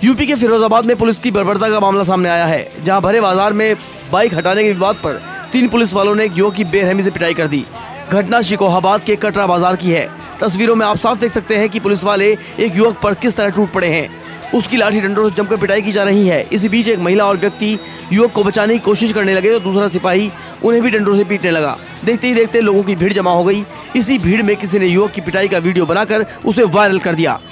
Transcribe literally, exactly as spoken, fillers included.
UP के फिरोजाबाद में police की बर्बरता का मामला सामने आया है, जहां भरे बाजार में बाइक हटाने के विवाद पर तीन पुलिस वालों ने एक युवक की बेरहमी से पिटाई कर दी। घटना शिकोहाबाद के कटरा बाजार की है। तस्वीरों में आप साफ देख सकते हैं कि पुलिस वाले एक युवक पर किस तरह टूट पड़े हैं। उसकी लाठी डंडों से जमकर पिटाई की जा रही है। इसी बीच एक महिला और व्यक्ति युवक को बचाने की कोशिश करने लगे तो दूसरा सिपाही उन्हें भी डंडों से पीटने लगा। देखते ही देखते लोगों की भीड़ जमा हो गई। इसी भीड़ में किसी ने युवक की पिटाई का वीडियो बनाकर उसे वायरल कर दिया।